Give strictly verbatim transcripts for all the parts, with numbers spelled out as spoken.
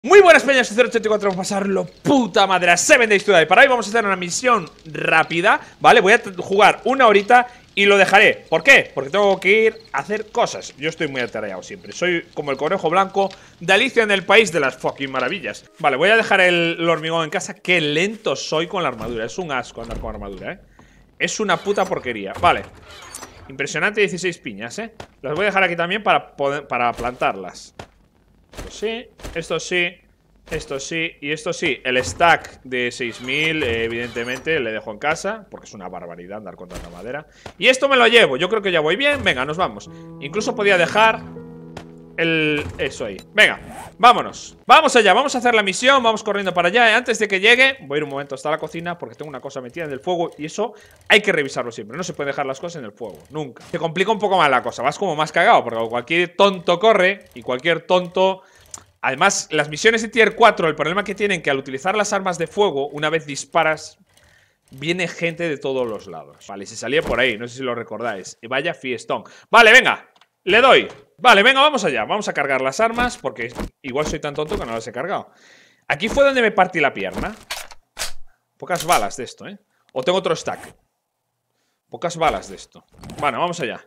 Muy buenas peñas, cero ochenta y cuatro, vamos a pasarlo puta madre a Seven Days to Die. Para hoy vamos a hacer una misión rápida, ¿vale? Voy a jugar una horita y lo dejaré. ¿Por qué? Porque tengo que ir a hacer cosas. Yo estoy muy atareado siempre. Soy como el conejo blanco de Alicia en el país de las fucking maravillas. Vale, voy a dejar el, el hormigón en casa. Qué lento soy con la armadura. Es un asco andar con armadura, ¿eh? Es una puta porquería. Vale. Impresionante, dieciséis piñas, ¿eh? Las voy a dejar aquí también para, poder, para plantarlas. Esto sí, esto sí, esto sí y esto sí. El stack de seis mil, eh, evidentemente, le dejo en casa, porque es una barbaridad andar con tanta madera. Y esto me lo llevo, yo creo que ya voy bien. Venga, nos vamos. Incluso podía dejar el... eso ahí. Venga, vámonos. Vamos allá, vamos a hacer la misión. Vamos corriendo para allá. Antes de que llegue, voy a ir un momento hasta la cocina, porque tengo una cosa metida en el fuego. Y eso hay que revisarlo siempre. No se puede dejar las cosas en el fuego, nunca. Se complica un poco más la cosa, vas como más cagado, porque cualquier tonto corre. Y cualquier tonto... Además, las misiones de tier cuatro, el problema que tienen que al utilizar las armas de fuego, una vez disparas, viene gente de todos los lados. Vale, se salía por ahí, no sé si lo recordáis. Y vaya fiestón. Vale, venga, le doy. Vale, venga, vamos allá. Vamos a cargar las armas, porque igual soy tan tonto que no las he cargado. Aquí fue donde me partí la pierna. Pocas balas de esto, ¿eh? O tengo otro stack. Pocas balas de esto. Bueno, vamos allá.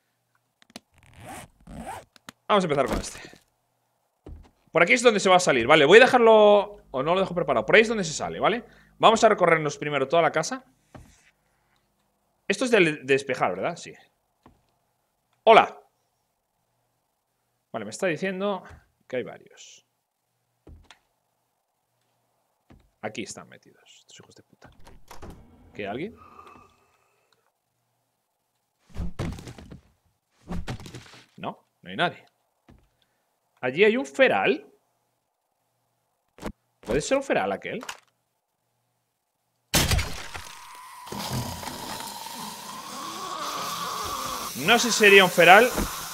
Vamos a empezar con este. Por aquí es donde se va a salir, vale, voy a dejarlo... O no lo dejo preparado, por ahí es donde se sale, ¿vale? Vamos a recorrernos primero toda la casa. Esto es de despejar, ¿verdad? Sí. Hola. Vale, me está diciendo que hay varios. Aquí están metidos estos hijos de puta. ¿Qué hay alguien? No, no hay nadie. Allí hay un feral. ¿Puede ser un feral aquel? No sé si sería un feral.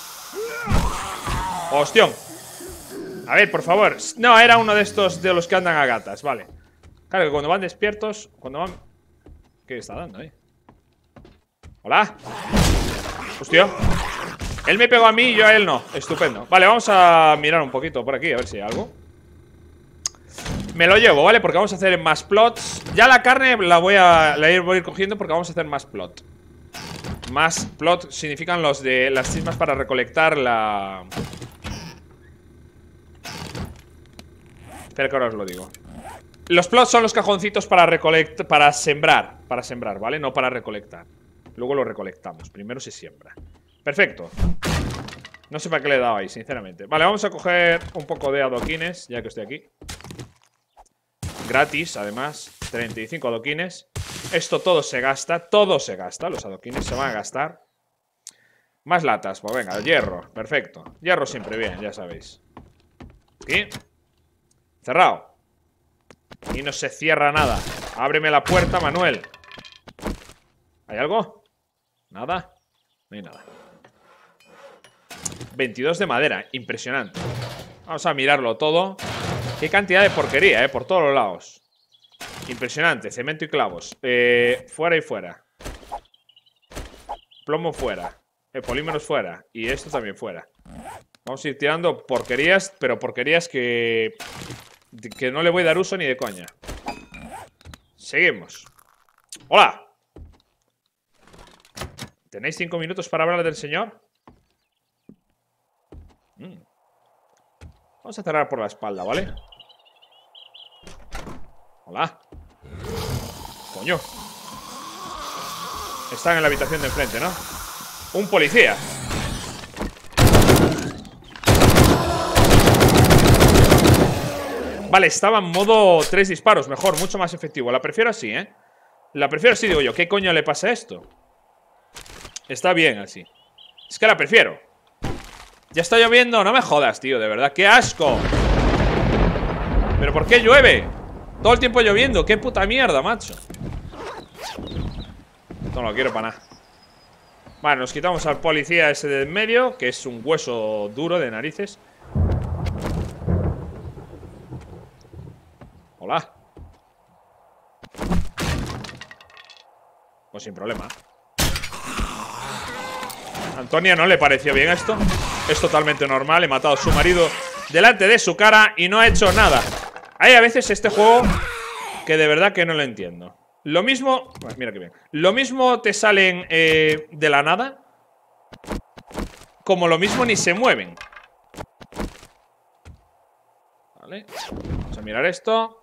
¡Hostión! A ver, por favor. No, era uno de estos de los que andan a gatas, vale. Claro que cuando van despiertos, cuando van... ¿Qué está dando ahí? ¿Hola? ¡Hostia! Él me pegó a mí y yo a él no. Estupendo. Vale, vamos a mirar un poquito por aquí, a ver si hay algo. Me lo llevo, ¿vale? Porque vamos a hacer más plots. Ya la carne la voy a, la voy a ir cogiendo porque vamos a hacer más plot. Más plot significan los de las chismas para recolectar la... Espera que ahora os lo digo. Los plots son los cajoncitos para recolectar, para sembrar. Para sembrar, ¿vale? No para recolectar. Luego lo recolectamos. Primero se siembra. Perfecto. No sé para qué le he dado ahí, sinceramente. Vale, vamos a coger un poco de adoquines, ya que estoy aquí. Gratis, además. treinta y cinco adoquines. Esto todo se gasta, todo se gasta. Los adoquines se van a gastar. Más latas, pues venga, hierro, perfecto. Hierro siempre bien, ya sabéis. Aquí. Cerrado. Y no se cierra nada. Ábreme la puerta, Manuel. ¿Hay algo? Nada. No hay nada. veintidós de madera, impresionante. Vamos a mirarlo todo. Qué cantidad de porquería, eh, por todos los lados. Impresionante, cemento y clavos. eh, Fuera y fuera. Plomo fuera, eh, polímeros fuera. Y esto también fuera. Vamos a ir tirando porquerías, pero porquerías que Que no le voy a dar uso ni de coña. Seguimos. Hola. ¿Tenéis cinco minutos para hablar del señor? Mm. Vamos a cerrar por la espalda, ¿vale? Hola. Coño. Están en la habitación de enfrente, ¿no? Un policía. Vale, estaba en modo tres disparos. Mejor, mucho más efectivo. La prefiero así, ¿eh? La prefiero así, digo yo. ¿Qué coño le pasa a esto? Está bien así. Es que la prefiero. ¿Ya está lloviendo? No me jodas, tío, de verdad. ¡Qué asco! ¿Pero por qué llueve? Todo el tiempo lloviendo. ¡Qué puta mierda, macho! No lo quiero para nada. Vale, nos quitamos al policía ese de en medio, que es un hueso duro de narices. Hola. Pues sin problema. ¿A Antonia no le pareció bien esto? Es totalmente normal, he matado a su marido delante de su cara y no ha hecho nada. Hay a veces este juego que de verdad que no lo entiendo. Lo mismo... Pues mira que bien. Lo mismo te salen eh, de la nada, como lo mismo ni se mueven. Vale. Vamos a mirar esto.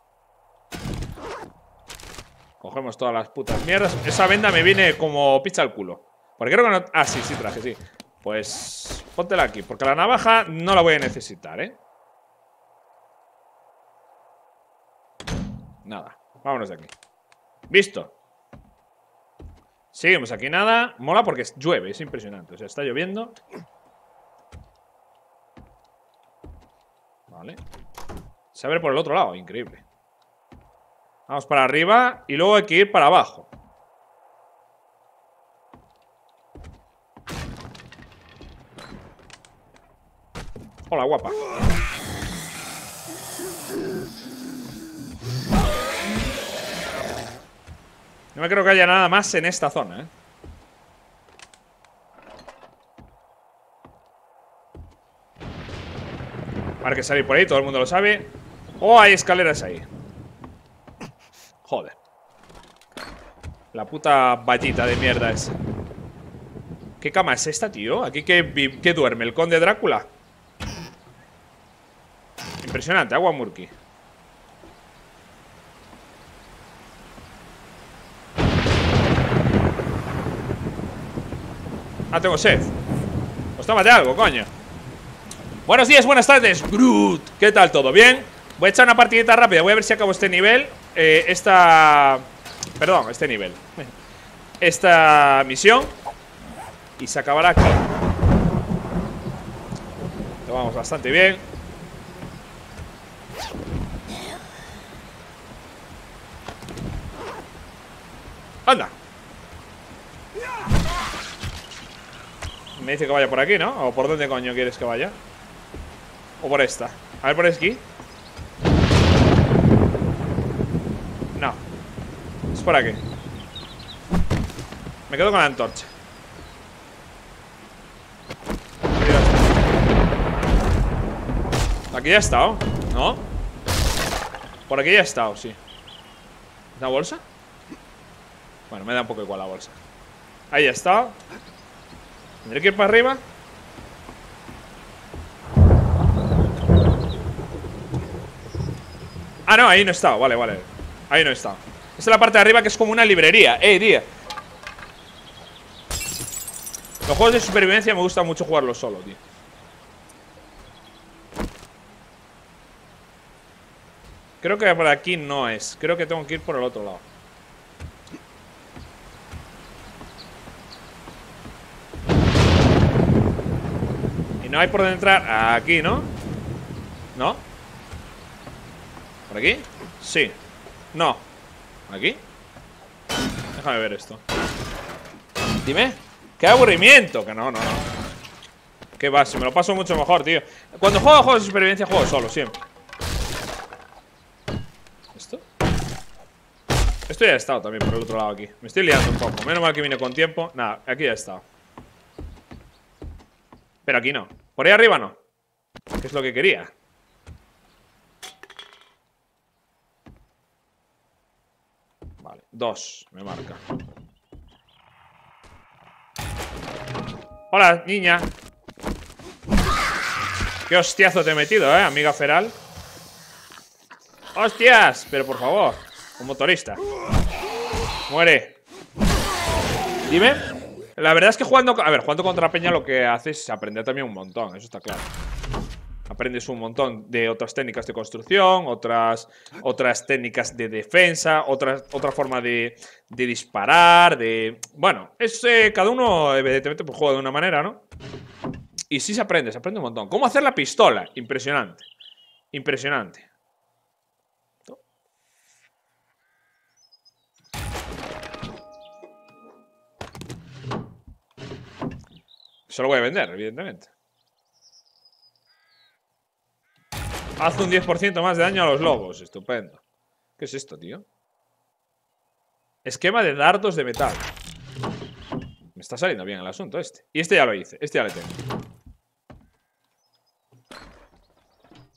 Cogemos todas las putas mierdas. Esa venda me viene como pizza al culo. Porque creo que no... Ah, sí, sí traje, sí. Pues póntela aquí, porque la navaja no la voy a necesitar, ¿eh? Nada, vámonos de aquí. Visto. Seguimos aquí, nada. Mola porque llueve, es impresionante. O sea, está lloviendo. Vale. Se abre por el otro lado, increíble. Vamos para arriba y luego hay que ir para abajo. Hola, guapa. No me creo que haya nada más en esta zona, ¿eh? Ahora que salir por ahí, todo el mundo lo sabe. Oh, hay escaleras ahí. Joder. La puta vallita de mierda esa. ¿Qué cama es esta, tío? ¿Aquí qué, qué duerme? ¿El conde Drácula? Impresionante, agua murky. Ah, tengo sed. Pues tómate algo, coño. Buenos días, buenas tardes, Groot. ¿Qué tal? ¿Todo bien? Voy a echar una partidita rápida. Voy a ver si acabo este nivel. Eh, esta... Perdón, este nivel. Esta misión. Y se acabará aquí. Lo vamos bastante bien. Anda. Me dice que vaya por aquí, ¿no? ¿O por dónde coño quieres que vaya? ¿O por esta? A ver, por aquí. No. Es por aquí. Me quedo con la antorcha. Aquí ya he estado, ¿no? Por aquí ya he estado, sí. ¿Una bolsa? Bueno, me da un poco igual la bolsa. Ahí ya está. Tendré que ir para arriba. Ah, no, ahí no he estado, vale, vale. Ahí no he estado. Esta es la parte de arriba que es como una librería. ¡Eh, tía! Los juegos de supervivencia me gusta mucho jugarlos solo, tío. Creo que por aquí no es. Creo que tengo que ir por el otro lado. Y no hay por dónde entrar. Aquí, ¿no? ¿No? ¿Por aquí? Sí. No. ¿Aquí? Déjame ver esto. Dime. ¡Qué aburrimiento! Que no, no, no. ¿Qué va? Si me lo paso mucho mejor, tío. Cuando juego a juegos de supervivencia, juego solo, siempre. ¿Esto? Esto ya ha estado también por el otro lado aquí. Me estoy liando un poco. Menos mal que vine con tiempo. Nada, aquí ya he estado. Pero aquí no. Por ahí arriba no. ¿Qué es lo que quería? Vale, dos. Me marca. Hola, niña. Qué hostiazo te he metido, eh, amiga feral. ¡Hostias! Pero por favor, un motorista. Muere. Dime. La verdad es que jugando... A ver, jugando contra Peña lo que haces es aprender también un montón. Eso está claro. Aprendes un montón de otras técnicas de construcción, otras, otras técnicas de defensa, otras, otra forma de, de disparar, de... Bueno, es, eh, cada uno evidentemente pues, juega de una manera, ¿no? Y sí se aprende, se aprende un montón. ¿Cómo hacer la pistola? Impresionante. Impresionante. Eso lo voy a vender, evidentemente. Haz un diez por ciento más de daño a los lobos. Estupendo. ¿Qué es esto, tío? Esquema de dardos de metal. Me está saliendo bien el asunto este. Y este ya lo hice. Este ya lo tengo.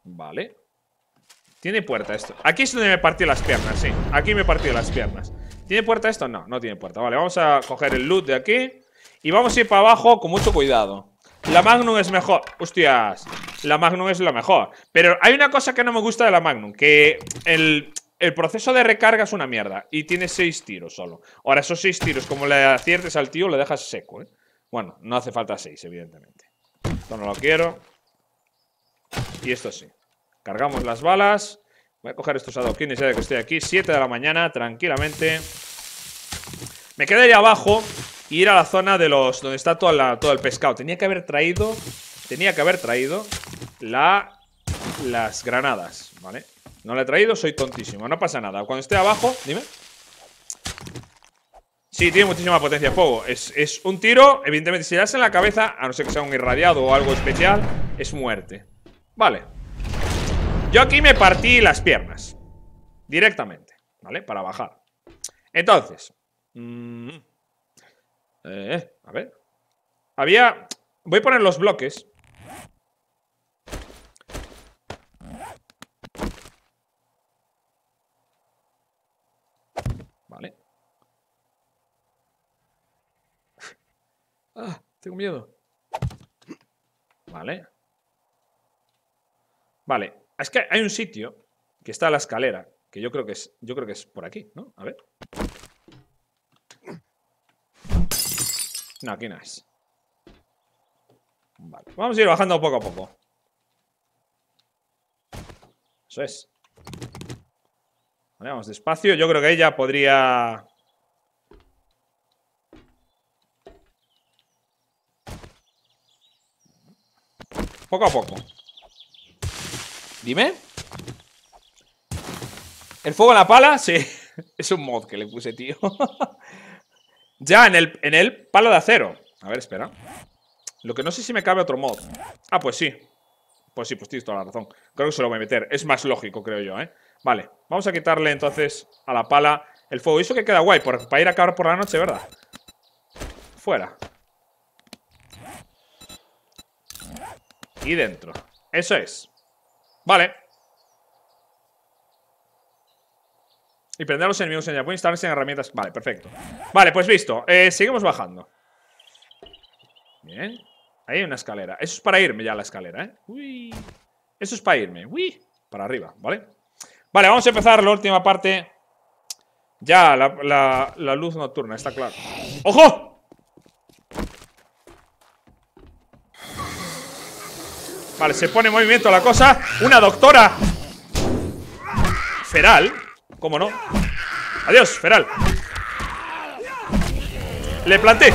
Vale. ¿Tiene puerta esto? Aquí es donde me partí las piernas, sí. Aquí me partí las piernas. ¿Tiene puerta esto? No, no tiene puerta. Vale, vamos a coger el loot de aquí. Y vamos a ir para abajo con mucho cuidado. La Magnum es mejor. Hostias. La Magnum es la mejor. Pero hay una cosa que no me gusta de la Magnum. Que el, el proceso de recarga es una mierda. Y tiene seis tiros solo. Ahora, esos seis tiros, como le aciertes al tío, le dejas seco, ¿eh? Bueno, no hace falta seis, evidentemente. Esto no lo quiero. Y esto sí. Cargamos las balas. Voy a coger estos adoquines ya de que estoy aquí. siete de la mañana, tranquilamente. Me quedaría abajo y ir a la zona de los donde está toda la, todo el pescado. Tenía que haber traído Tenía que haber traído la, las granadas, ¿vale? No la he traído, soy tontísimo. No pasa nada. Cuando esté abajo, dime. Sí, tiene muchísima potencia de fuego. Es, es un tiro, evidentemente, si le das en la cabeza, a no ser que sea un irradiado o algo especial, es muerte. Vale. Yo aquí me partí las piernas directamente, ¿vale? Para bajar. Entonces mmm, eh, a ver. Había... Voy a poner los bloques. Vale. Ah, tengo miedo. Vale. Vale. Es que hay un sitio que está a la escalera, que yo creo que es, yo creo que es por aquí, ¿no? A ver. No, aquí no es. Vale. Vamos a ir bajando poco a poco. Eso es. Vale, vamos despacio. Yo creo que ella podría... Poco a poco. Dime. ¿El fuego en la pala? Sí. Es un mod que le puse, tío. Ya, en el, en el palo de acero. A ver, espera. Lo que no sé si me cabe otro mod. Ah, pues sí. Pues sí, pues tienes toda la razón. Creo que se lo voy a meter. Es más lógico, creo yo, ¿eh? Vale, vamos a quitarle entonces a la pala el fuego. Y eso que queda guay, por, para ir a acabar por la noche, ¿verdad? Fuera. Y dentro. Eso es. Vale. Y prender a los enemigos en ella. Pueden instalarse en herramientas. Vale, perfecto. Vale, pues listo. Eh, seguimos bajando. Bien. Ahí hay una escalera. Eso es para irme ya a la escalera, ¿eh? Uy. Eso es para irme. Uy. Para arriba, ¿vale? Vale, vamos a empezar la última parte. Ya, la, la, la luz nocturna, está claro. ¡Ojo! Vale, se pone en movimiento la cosa. Una doctora feral. ¿Cómo no? Adiós, feral. Le planté.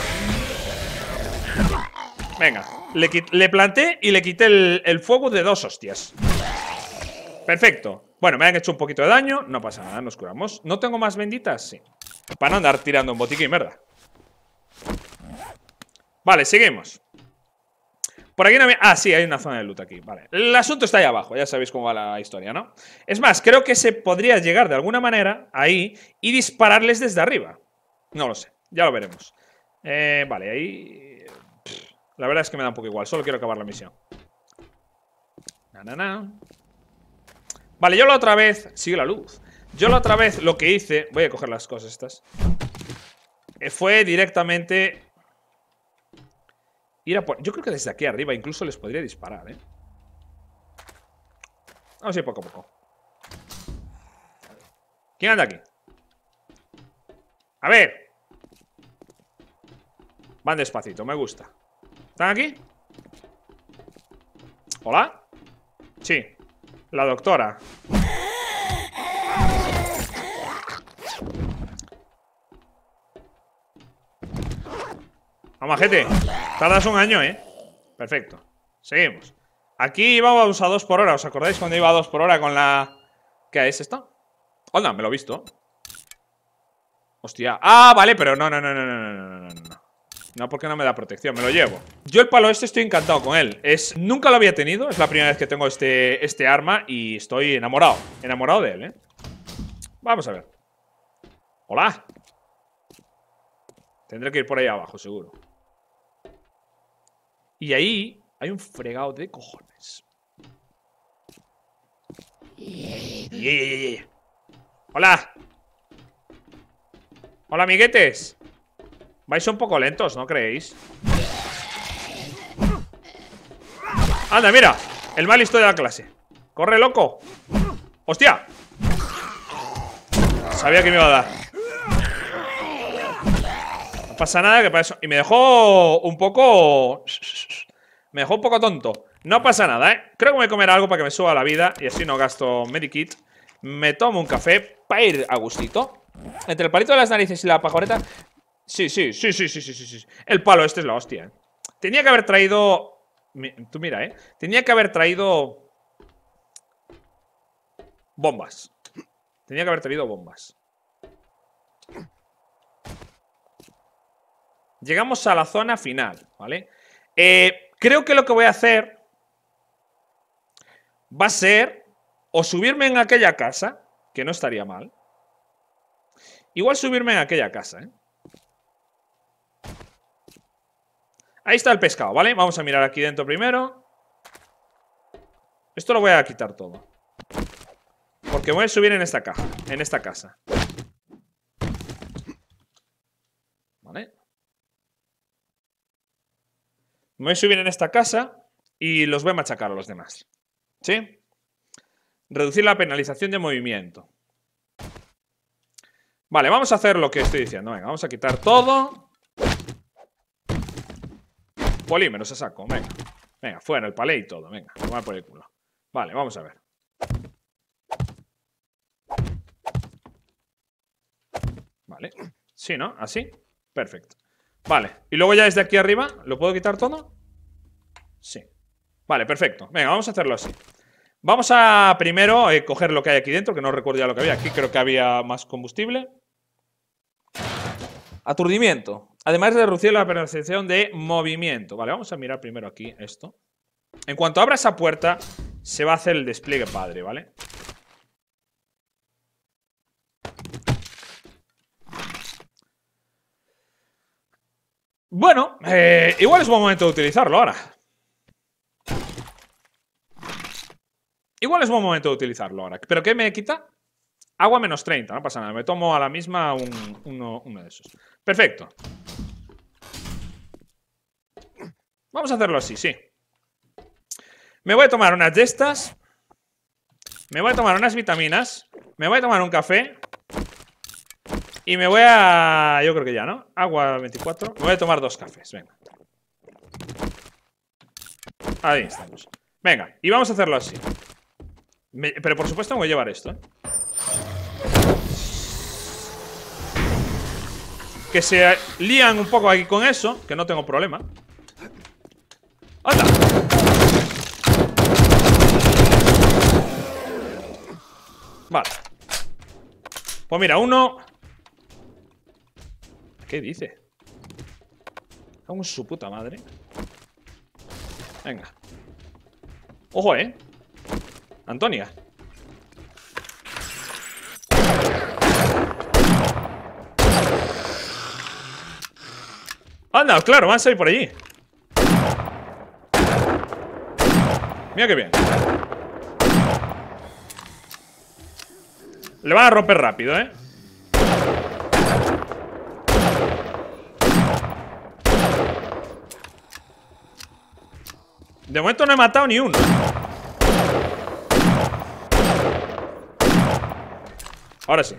Venga, le, le planté y le quité el, el fuego de dos hostias. Perfecto. Bueno, me han hecho un poquito de daño. No pasa nada, nos curamos. ¿No tengo más benditas? Sí. Para no andar tirando un botiquín, ¿verdad? Vale, seguimos. Por aquí no me... Ah, sí, hay una zona de loot aquí. Vale. El asunto está ahí abajo. Ya sabéis cómo va la historia, ¿no? Es más, creo que se podría llegar de alguna manera ahí y dispararles desde arriba. No lo sé. Ya lo veremos. Eh, vale, ahí... Pff, la verdad es que me da un poco igual. Solo quiero acabar la misión. Na, na, na. Vale, yo la otra vez... Sigue la luz. Yo la otra vez lo que hice... Voy a coger las cosas estas. Eh, fue directamente... Ir a por... Yo creo que desde aquí arriba incluso les podría disparar, ¿eh? Vamos a ir poco a poco. ¿Quién anda aquí? A ver. Van despacito, me gusta. ¿Están aquí? ¿Hola? Sí. La doctora. Vamos, gente. Tardas un año, ¿eh? Perfecto. Seguimos. Aquí íbamos a dos por hora. ¿Os acordáis cuando iba a dos por hora con la... ¿Qué es esto? Hola, me lo he visto. Hostia. Ah, vale, pero no, no, no, no, no, no, no, no, no. No, porque no me da protección, me lo llevo. Yo el palo este estoy encantado con él. Es... Nunca lo había tenido, es la primera vez que tengo este, este arma y estoy enamorado. Enamorado de él, ¿eh? Vamos a ver. Hola. Tendré que ir por ahí abajo, seguro. Y ahí hay un fregado de cojones. Yeah, yeah, yeah. Hola. Hola, amiguetes. Vais un poco lentos, ¿no creéis? Anda, mira. El más listo de la clase. Corre, loco. ¡Hostia! Sabía que me iba a dar. No pasa nada, que para eso. Y me dejó un poco... Me dejó un poco tonto. No pasa nada, ¿eh? Creo que me voy a comer algo para que me suba la vida y así no gasto Medikit. Me tomo un café para ir a gustito. Entre el palito de las narices y la pajoreta. Sí, sí, sí, sí, sí, sí, sí, sí. El palo este es la hostia. Tenía que haber traído... Tú mira, ¿eh? Tenía que haber traído... bombas. Tenía que haber traído bombas. Llegamos a la zona final, ¿vale? Eh, creo que lo que voy a hacer va a ser o subirme en aquella casa, que no estaría mal. Igual subirme en aquella casa, ¿eh? Ahí está el pescado, ¿vale? Vamos a mirar aquí dentro primero. Esto lo voy a quitar todo, porque voy a subir en esta caja, en esta casa. ¿Vale? Me voy a subir en esta casa y los voy a machacar a los demás. ¿Sí? Reducir la penalización de movimiento. Vale, vamos a hacer lo que estoy diciendo. Venga, vamos a quitar todo. Polímeros a saco, venga. Venga, fuera el palé y todo, venga, tomar por el culo. Vale, vamos a ver. Vale, sí, ¿no? Así, perfecto. Vale, y luego ya desde aquí arriba, ¿lo puedo quitar todo? Sí. Vale, perfecto, venga, vamos a hacerlo así. Vamos a primero eh, coger lo que hay aquí dentro, que no recuerdo ya lo que había. Aquí creo que había más combustible. Aturdimiento. Además de reducir la percepción de movimiento. Vale, vamos a mirar primero aquí esto. En cuanto abra esa puerta, se va a hacer el despliegue padre, ¿vale? Bueno, eh, igual es buen momento de utilizarlo ahora. Igual es buen momento de utilizarlo ahora. ¿Pero qué me quita? Agua menos treinta, no pasa nada. Me tomo a la misma un, uno, uno de esos. Perfecto. Vamos a hacerlo así, sí. Me voy a tomar unas de estas. Me voy a tomar unas vitaminas. Me voy a tomar un café. Y me voy a... Yo creo que ya, ¿no? Agua veinticuatro. Me voy a tomar dos cafés, venga. Ahí estamos. Venga, y vamos a hacerlo así. Me... Pero por supuesto me voy a llevar esto, ¿eh? Que se lían un poco aquí con eso, que no tengo problema. ¡Anda! Vale. Pues mira, uno... ¿Qué dice? Cago en su puta madre. Venga. Ojo, eh. Antonia. Anda, claro, van a salir por allí. Mira qué bien. Le van a romper rápido, eh. De momento no he matado ni uno. Ahora sí.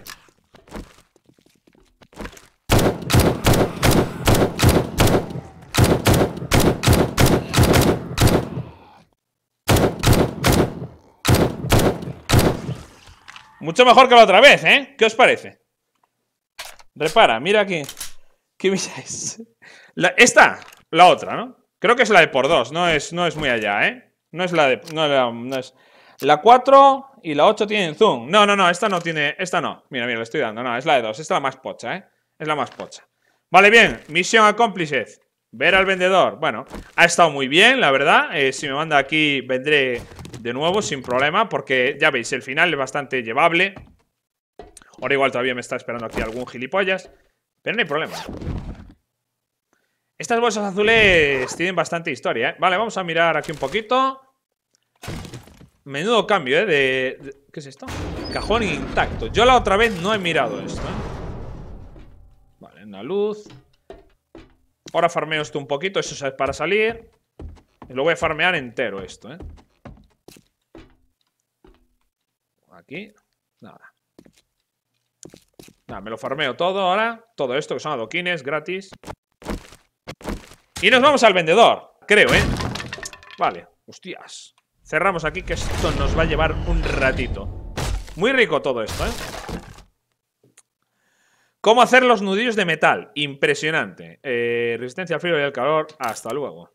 Mucho mejor que la otra vez, ¿eh? ¿Qué os parece? Repara, mira aquí. ¿Qué miráis? La, esta, la otra, ¿no? Creo que es la de por dos, no es, no es muy allá, ¿eh? No es la de... No, la, no es... La cuatro y la ocho tienen zoom. No, no, no, esta no tiene... Esta no. Mira, mira, le estoy dando. No, es la de dos. Esta es la más pocha, ¿eh? Es la más pocha. Vale, bien. Misión accomplished. Ver al vendedor. Bueno, ha estado muy bien, la verdad. Eh, si me manda aquí, vendré de nuevo sin problema. Porque, ya veis, el final es bastante llevable. Ahora igual todavía me está esperando aquí algún gilipollas. Pero no hay problema. Estas bolsas azules tienen bastante historia, ¿eh? Vale, vamos a mirar aquí un poquito. Menudo cambio, ¿eh? De, de... ¿Qué es esto? Cajón intacto. Yo la otra vez no he mirado esto, ¿eh? Vale, una luz. Ahora farmeo esto un poquito. Eso es para salir. Y lo voy a farmear entero esto, ¿eh? Aquí. Nada. Nada, me lo farmeo todo ahora. Todo esto que son adoquines gratis. Y nos vamos al vendedor. Creo, ¿eh? Vale. Hostias. Cerramos aquí que esto nos va a llevar un ratito. Muy rico todo esto, ¿eh? ¿Cómo hacer los nudillos de metal? Impresionante. Eh, resistencia al frío y al calor. Hasta luego.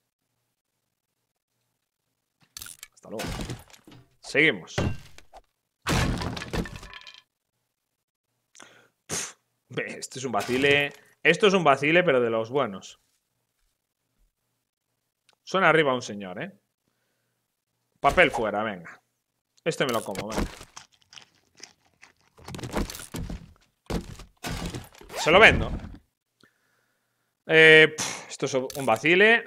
Hasta luego. Seguimos. Pff, esto es un vacile. Esto es un vacile, pero de los buenos. Suena arriba un señor, ¿eh? Papel fuera, venga. Este me lo como, venga. Se lo vendo. Eh, pff, esto es un vacile.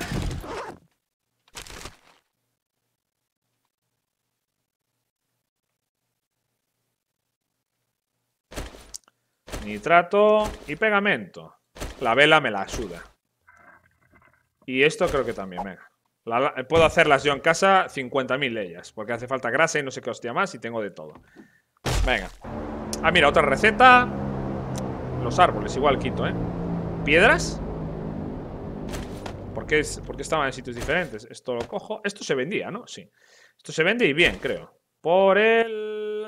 Nitrato y pegamento. La vela me la suda. Y esto creo que también, venga. La, la, puedo hacerlas yo en casa cincuenta mil de ellas. Porque hace falta grasa y no sé qué hostia más. Y tengo de todo. Venga. Ah, mira, otra receta. Los árboles, igual quito, ¿eh? ¿Piedras? ¿Por qué, es, ¿Por qué estaban en sitios diferentes? Esto lo cojo. Esto se vendía, ¿no? Sí. Esto se vende y bien, creo. Por el...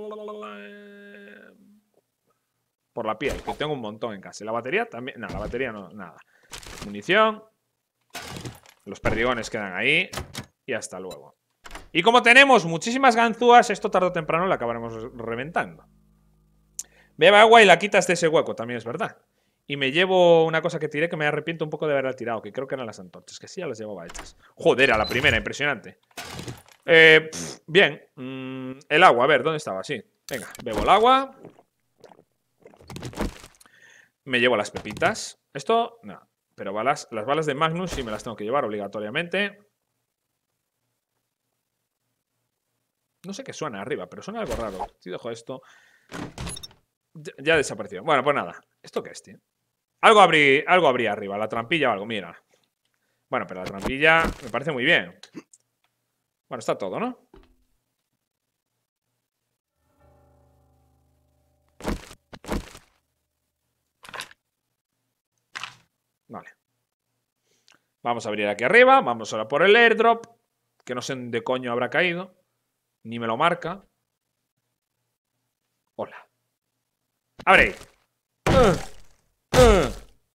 Por la piel, que tengo un montón en casa. ¿Y la batería también? No, la batería no, nada. Munición. Los perdigones quedan ahí. Y hasta luego. Y como tenemos muchísimas ganzúas, esto tarde o temprano la acabaremos reventando. Beba agua y la quitas de ese hueco, también es verdad. Y me llevo una cosa que tiré que me arrepiento un poco de haberla tirado, que creo que eran las antorchas, que sí ya las llevaba hechas. Joder, a la primera, impresionante. Eh, pff, bien. Mm, el agua, a ver, ¿dónde estaba? Sí. Venga, bebo el agua. Me llevo las pepitas. Esto, no. Pero balas, las balas de Magnus sí me las tengo que llevar obligatoriamente. No sé qué suena arriba, pero suena algo raro. Si dejo esto... Ya, ya ha desaparecido. Bueno, pues nada. ¿Esto qué es, tío? Algo, abrí, algo habría arriba. La trampilla o algo, mira. Bueno, pero la trampilla me parece muy bien. Bueno, está todo, ¿no? Vale. Vamos a abrir aquí arriba. Vamos ahora por el airdrop. Que no sé de coño habrá caído. Ni me lo marca. Hola. ¡Abre! Uh, uh.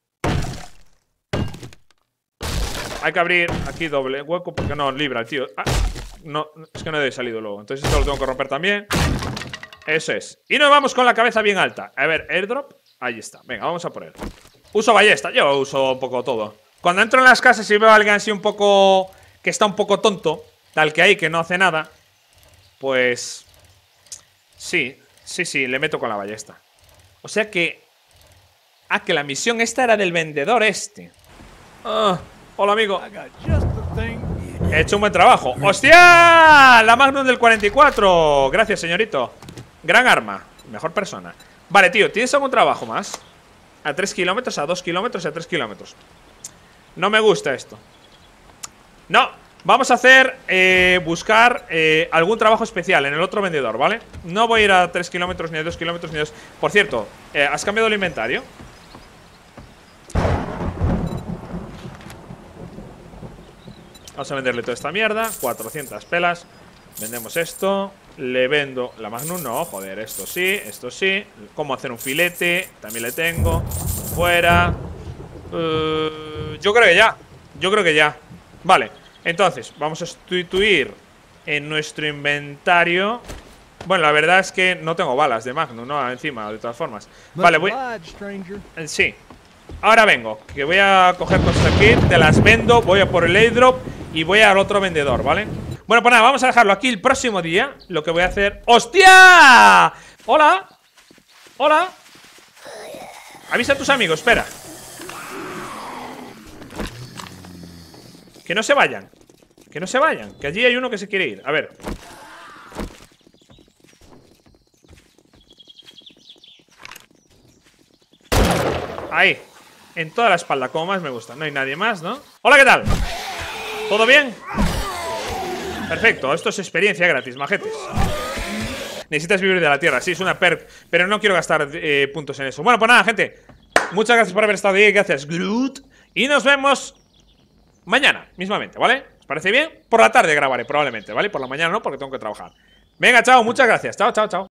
Hay que abrir aquí doble hueco porque no libra el tío. Ah, no, es que no he salido luego. Entonces esto lo tengo que romper también. Eso es. Y nos vamos con la cabeza bien alta. A ver, airdrop. Ahí está. Venga, vamos a por él. Uso ballesta. Yo uso un poco todo. Cuando entro en las casas y veo a alguien así un poco... que está un poco tonto, tal que hay, que no hace nada, pues... Sí, sí, sí, le meto con la ballesta. O sea que... Ah, que la misión esta era del vendedor este. Ah, hola, amigo. He hecho un buen trabajo. ¡Hostia! La Magnum del cuarenta y cuatro. Gracias, señorito. Gran arma. Mejor persona. Vale, tío, ¿tienes algún trabajo más? A tres kilómetros, a dos kilómetros y a tres kilómetros. No me gusta esto. No, vamos a hacer eh, buscar eh, algún trabajo especial en el otro vendedor, ¿vale? No voy a ir a tres kilómetros, ni a dos kilómetros, ni a dos. Por cierto, eh, ¿has cambiado el inventario? Vamos a venderle toda esta mierda. cuatrocientas pelas. Vendemos esto. Le vendo la Magnum. No, joder, esto sí, esto sí. ¿Cómo hacer un filete? También le tengo. Fuera. uh, Yo creo que ya. Yo creo que ya. Vale, entonces vamos a sustituir en nuestro inventario. Bueno, la verdad es que no tengo balas de Magnum, ¿no? Encima, de todas formas. Vale, voy... Sí. Ahora vengo, que voy a coger cosas aquí. Te las vendo, voy a por el airdrop y voy al otro vendedor, ¿vale? Bueno, pues nada, vamos a dejarlo aquí el próximo día. Lo que voy a hacer... ¡Hostia! Hola. Hola. Avisa a tus amigos, espera. Que no se vayan. Que no se vayan, que allí hay uno que se quiere ir. A ver. Ahí. En toda la espalda, como más me gusta. No hay nadie más, ¿no? Hola, ¿qué tal? ¿Todo bien? Perfecto, esto es experiencia gratis, majetes. Necesitas vivir de la tierra, sí, es una perk, pero no quiero gastar eh, puntos en eso. Bueno, pues nada, gente. Muchas gracias por haber estado ahí, gracias, Groot. Y nos vemos mañana, mismamente, ¿vale? ¿Os parece bien? Por la tarde grabaré, probablemente, ¿vale? Por la mañana no, porque tengo que trabajar. Venga, chao, muchas gracias. Chao, chao, chao.